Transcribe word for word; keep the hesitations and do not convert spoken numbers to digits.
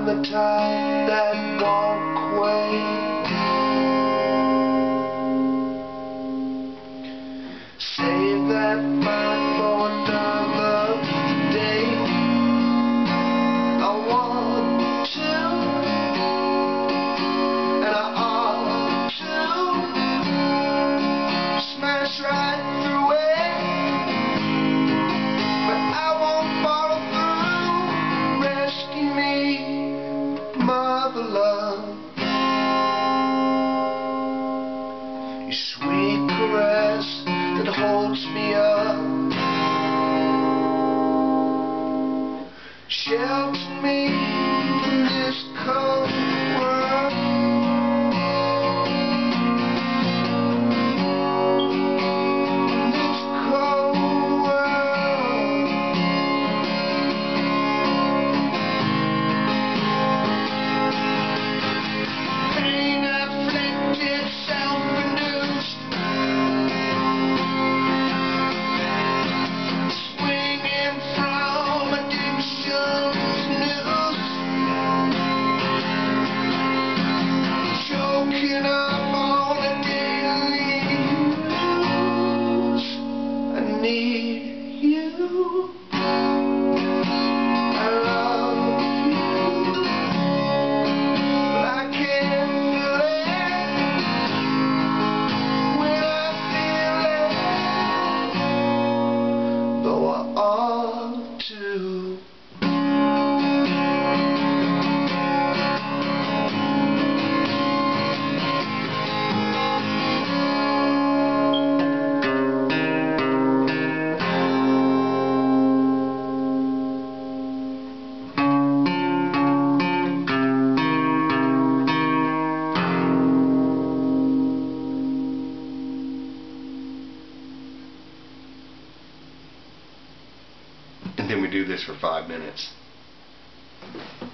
I'm the type that walk away. Save that fight for another day. I want to, and I ought to smash right through it, but I won't follow through. Rescue me, mother love. Your sweet caress that holds me up, shelter me from this cold world. This cold world. Pain afflicted, self-induced, swinging from addiction's noose, choking up on a daily news. I need you, I love you, but I can't feel it when I feel it, though I ought to. And then we do this for five minutes.